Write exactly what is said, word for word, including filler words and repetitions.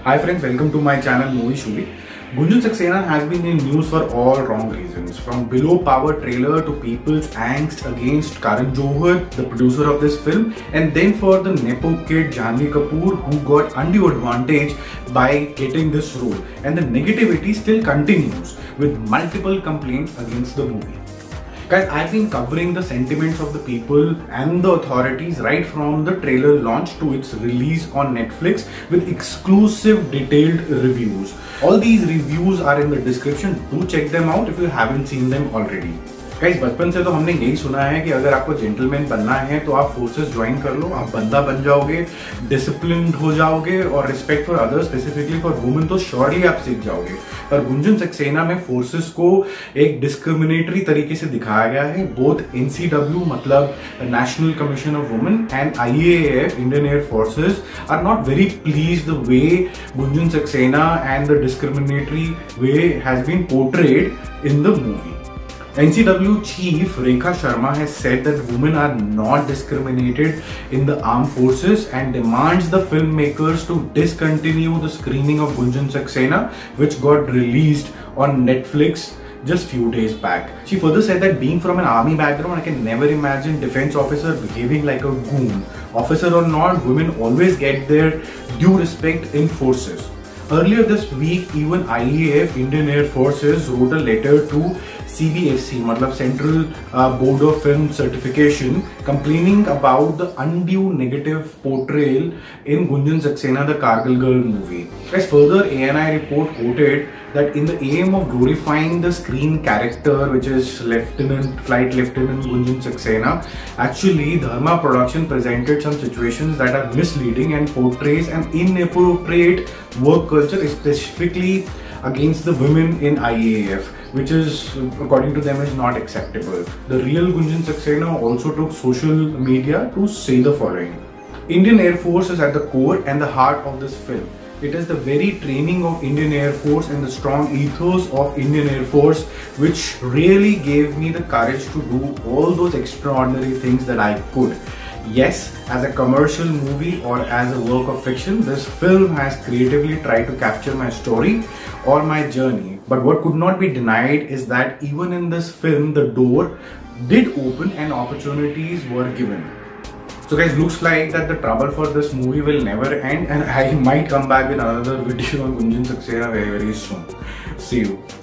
Hi friends, welcome to my channel Movie Shuli. Gunjan Saxena has been in news for all wrong reasons. From below power trailer to people's angst against Karan Johar, the producer of this film, and then for the nepo kid Janhvi Kapoor who got undue advantage by getting this role. And the negativity still continues with multiple complaints against the movie. Guys, I've been covering the sentiments of the people and the authorities right from the trailer launch to its release on Netflix with exclusive detailed reviews. All these reviews are in the description. Do check them out if you haven't seen them already. Guys बचपन से तो हमने यही सुना है कि अगर आपको जेंटलमैन बनना है तो आप फोर्सेस ज्वाइन कर लो, आप बंदा बन जाओगे, डिसिप्लिन्ड हो जाओगे और respect for others specifically for women तो श्योरली आप सीख जाओगे। पर गुंजन सक्सेना में फोर्सेस को एक डिस्क्रिमिनेटरी तरीके से दिखाया गया है। बोथ एनसीडब्ल्यू मतलब national commission of women and IAF Indian air forces are not very please the way Gunjan Saxena and the discriminatory way has been portrayed in the movie. N C W Chief Rekha Sharma has said that women are not discriminated in the armed forces and demands the filmmakers to discontinue the screening of Gunjan Saxena, which got released on Netflix just few days back. She further said that being from an army background, I can never imagine defense officer behaving like a goon. Officer or not, women always get their due respect in forces. Earlier this week, even I A F, Indian Air Forces, wrote a letter to C B S C, मतलब Central uh, Board of Film Certification, complaining about the undue negative portrayal in Gunjan Saxena, the Kargil Girl movie. As further, A N I report quoted that in the aim of glorifying the screen character, which is Lieutenant, Flight Lieutenant Gunjan Saxena, actually Dharma Production presented some situations that are misleading and portrays an inappropriate work culture, specifically against the women in I A F, which is, according to them, is not acceptable. The real Gunjan Saxena also took social media to say the following. Indian Air Force is at the core and the heart of this film. It is the very training of Indian Air Force and the strong ethos of Indian Air Force which really gave me the courage to do all those extraordinary things that I could. Yes, as a commercial movie or as a work of fiction, this film has creatively tried to capture my story or my journey. But what could not be denied is that even in this film, the door did open and opportunities were given. So guys, looks like that the trouble for this movie will never end and I might come back with another video on Gunjan Saxena very very soon. See you.